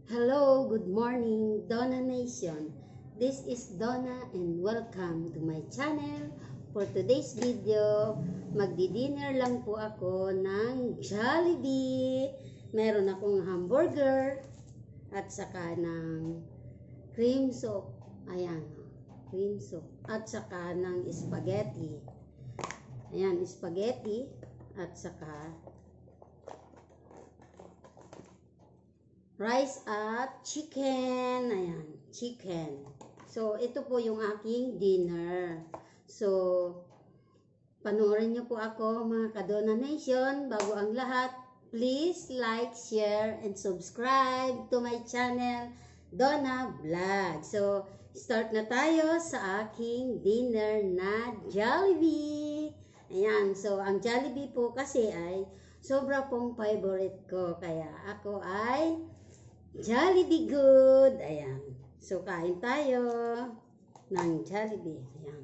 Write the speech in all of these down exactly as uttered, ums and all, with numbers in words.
Hello, good morning, Donna Nation. This is Donna and welcome to my channel. For today's video, magdi-dinner lang po ako ng Jollibee. Meron akong hamburger at saka ng cream soup. Ayan, cream soup. At saka ng spaghetti. Ayan, spaghetti at saka rice at chicken. Ayan, chicken. So, ito po yung aking dinner. So, panoorin niyo po ako mga Kadona Nation. Bago ang lahat, please like, share, and subscribe to my channel, Donna Vlog. So, start na tayo sa aking dinner na Jollibee. Ayan, so ang Jollibee po kasi ay sobra pong favorite ko. Kaya ako ay Jollibee good. Ayan. So, kain tayo ng Jollibee. Ayan.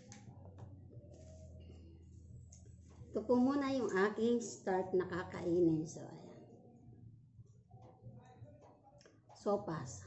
Ito po muna yung aking start na kakainin. So, ayan. Sopas.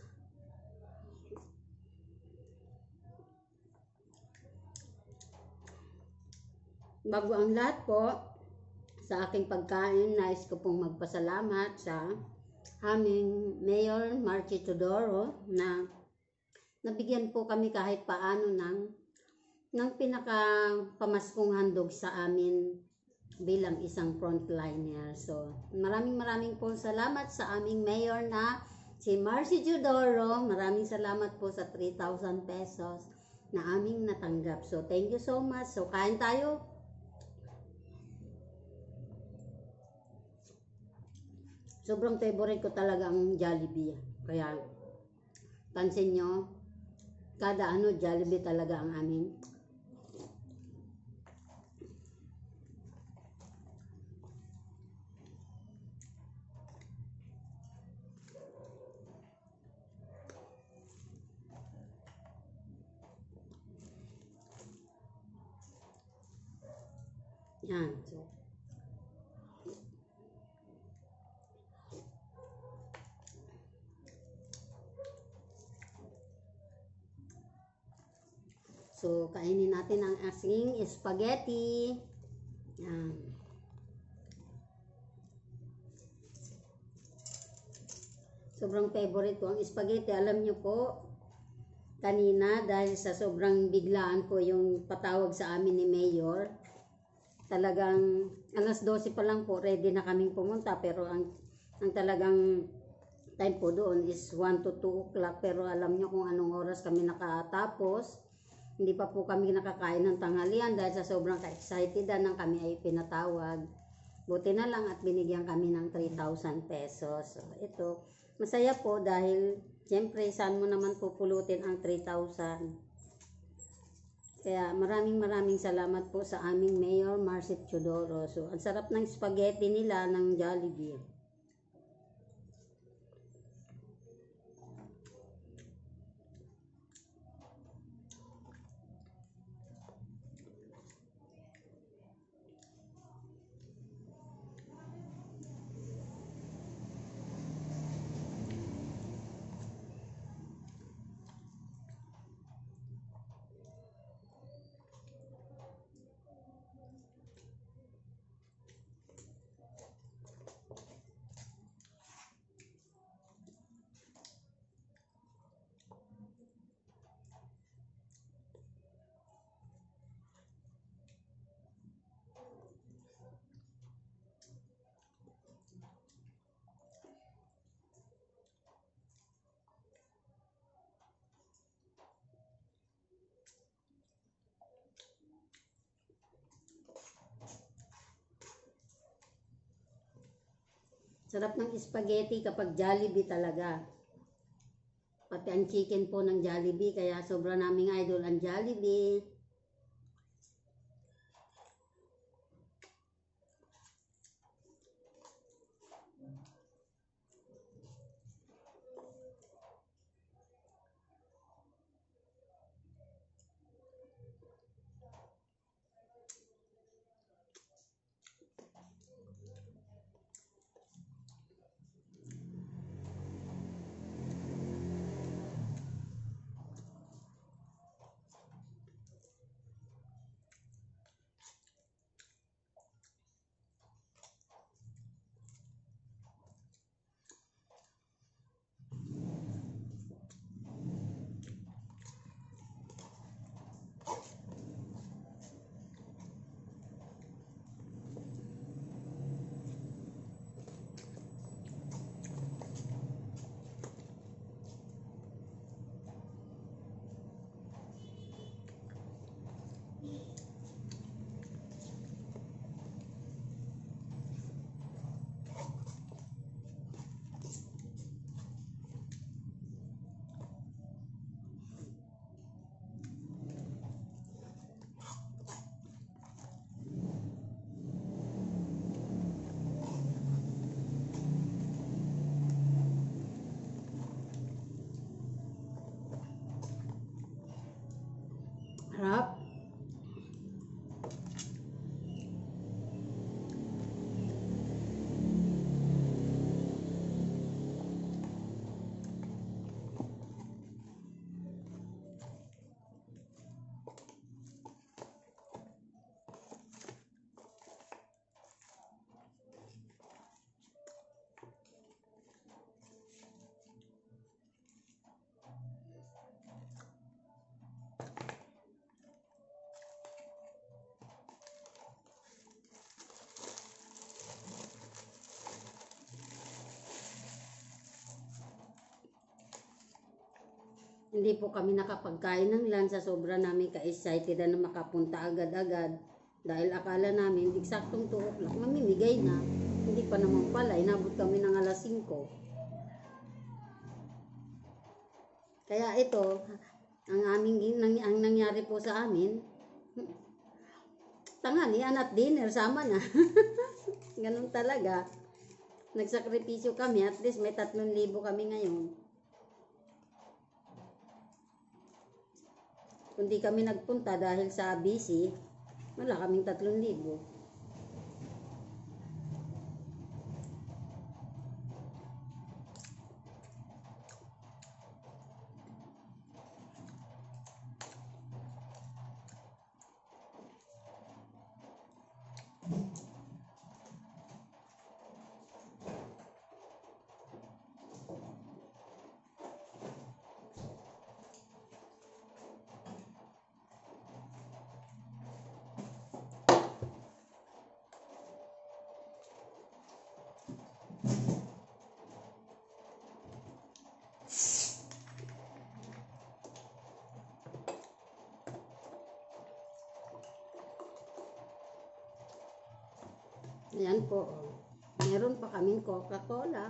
Bago ang lahat po, sa aking pagkain, nais ko pong magpasalamat sa aming Mayor Marcy Teodoro na nabigyan po kami kahit paano ng, ng pinaka-pamaskong handog sa amin bilang isang frontliner. So, maraming maraming po salamat sa aming Mayor na si Marcy Teodoro. Maraming salamat po sa three thousand pesos na aming natanggap. So, thank you so much. So, kain tayo. Sobrang favorite ko talaga ang Jollibee. Kaya, pansin nyo, kada ano, Jollibee talaga ang aming. Yan. So, So, kainin natin ang ating spaghetti. Yan. Sobrang favorite ko ang spaghetti. Alam nyo po, kanina dahil sa sobrang biglaan po yung patawag sa amin ni Mayor, talagang alas dose pa lang po, ready na kaming pumunta. Pero ang, ang talagang time po doon is one to two o'clock. Pero alam nyo kung anong oras kami nakatapos. Hindi pa po kami nakakain ng tanghalian dahil sa sobrang ka-excited nang kami ay pinatawag. Buti na lang at binigyan kami ng three thousand pesos. So, ito, masaya po dahil siyempre saan mo naman pupulutin ang three thousand. Kaya maraming maraming salamat po sa aming Mayor Marcy Teodoro. So, ang sarap ng spaghetti nila ng Jollibee. Sarap ng spaghetti kapag Jollibee talaga. Pati ang chicken po ng Jollibee, kaya sobra naming idol ang Jollibee. Hindi po kami nakapagkain ng lunch sa sobra namin ka-excited na makapunta agad-agad. Dahil akala namin, eksaktong two o'clock, mamimigay na. Hindi pa naman pala, inabot kami ng alas singko. Kaya ito, ang aming ang, ang nangyari po sa amin, tanghalian at dinner, sama na. Ganun talaga. Nagsakripisyo kami, at least may tatlong libo kami ngayon. Kung di kami nagpunta dahil sa busy, wala kaming tatlong libo. Ayan po. Meron pa kaming Coca-Cola.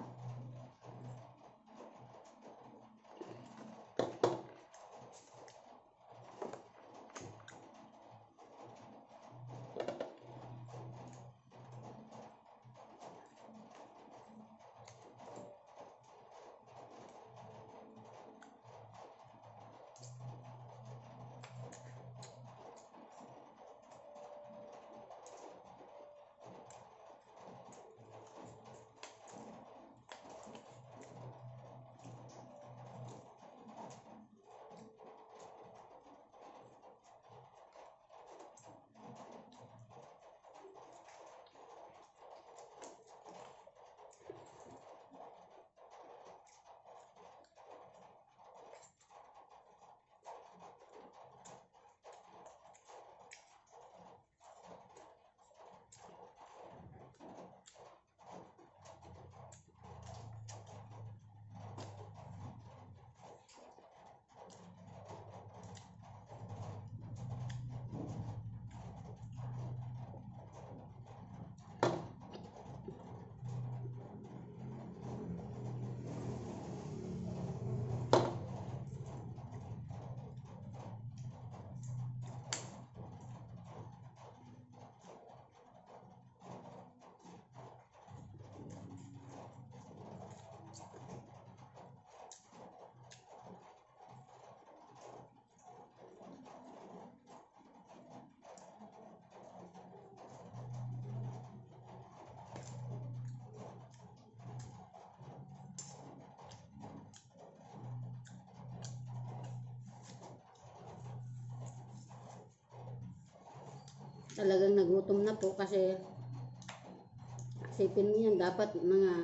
Talagang nagutom na po kasi isipin mo yan, dapat mga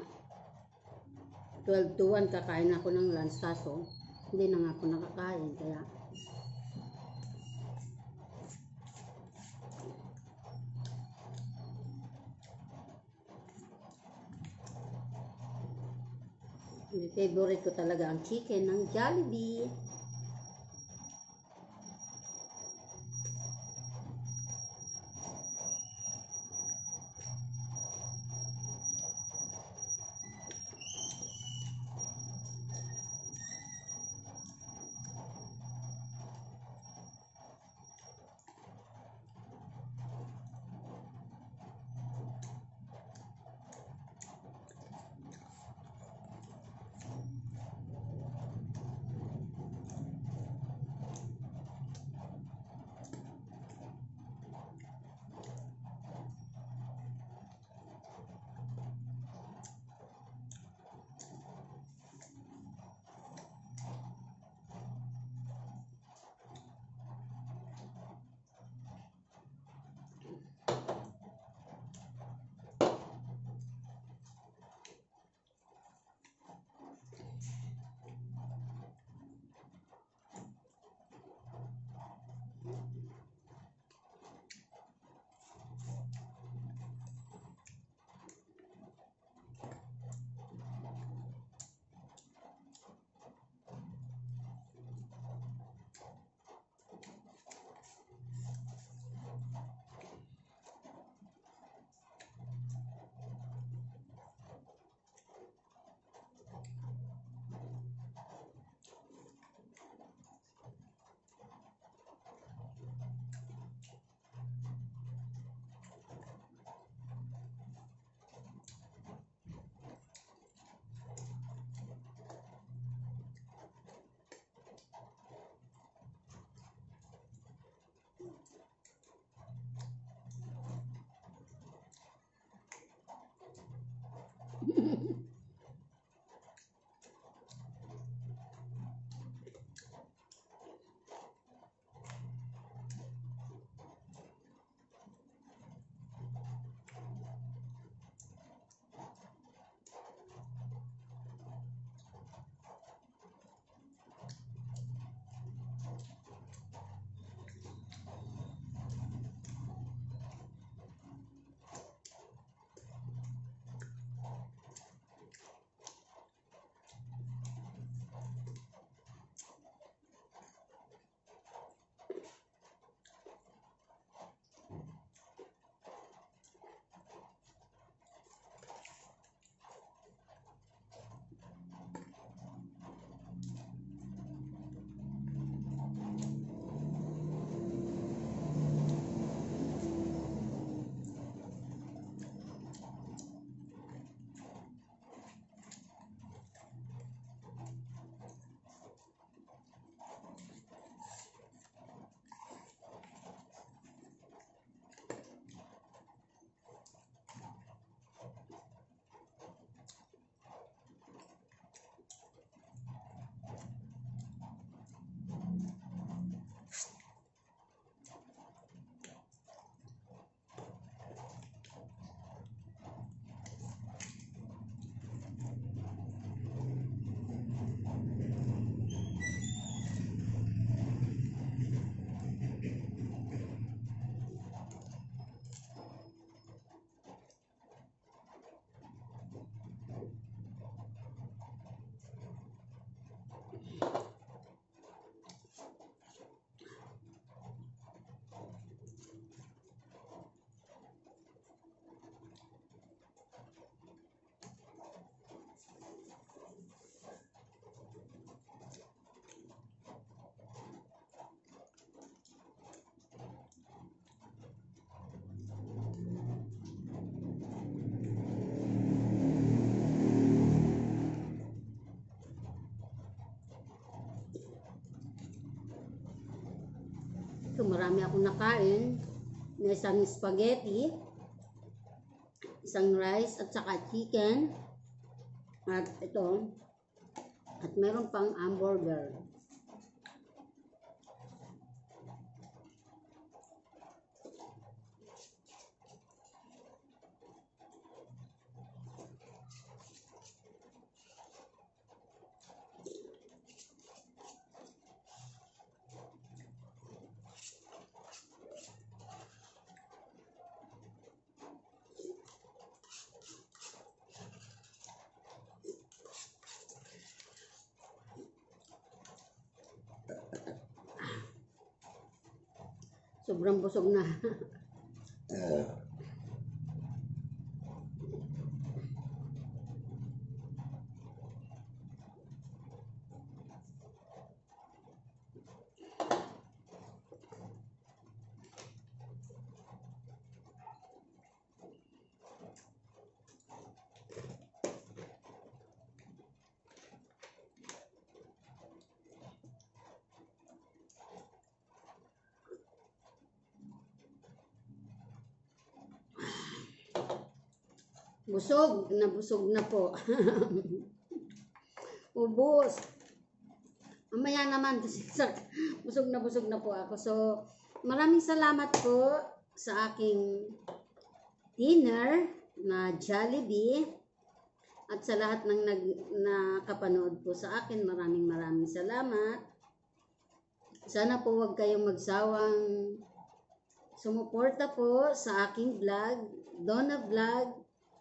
twelve to one kakain ako ng lunch, kaso hindi na nga ako nakakain, kaya favorite ko talaga ang chicken ng Jollibee. So, marami akong nakain na isang spaghetti, isang rice, at saka chicken. At ito, at meron pang hamburger. Sobrang busog na. Busog, nabusog na po. Ubos. Mamaya naman kasi busog na busog na po ako. So, maraming salamat po sa aking dinner na Jollibee at sa lahat ng nag, nakapanood po sa akin. Maraming maraming salamat. Sana po wag kayong magsawang sumuporta po sa aking vlog, Donna Vlog,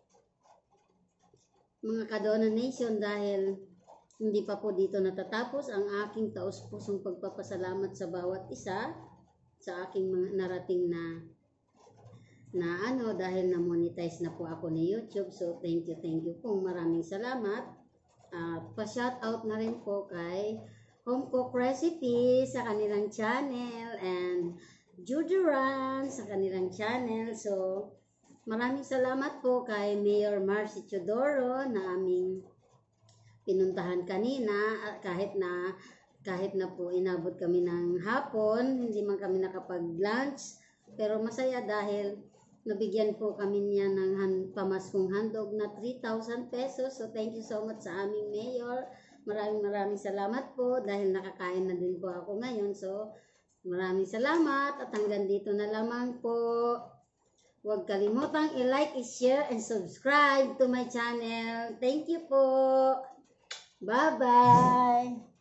mga ka-Donna Nation, dahil hindi pa po dito natatapos ang aking taos-pusong pagpapasalamat sa bawat isa sa aking mga narating na na ano, dahil na-monetize na po ako ni YouTube. So thank you, thank you po. Maraming salamat. At uh, pa-shoutout na rin po kay Home Cook Recipe sa kanilang channel and Juduran sa kanilang channel. So maraming salamat po kay Mayor Marcy Chodoro na aming pinuntahan kanina, kahit na kahit na po inabot kami ng hapon, hindi man kami nakapag-lunch, pero masaya dahil nabigyan po kami niya ng han- pamaskong handog na three thousand pesos. So thank you so much sa aming mayor. Maraming maraming salamat po dahil nakakain na din po ako ngayon. So maraming salamat at hanggang dito na lamang po. Huwag kalimutang i-like, i-share, and subscribe to my channel. Thank you po. Bye-bye.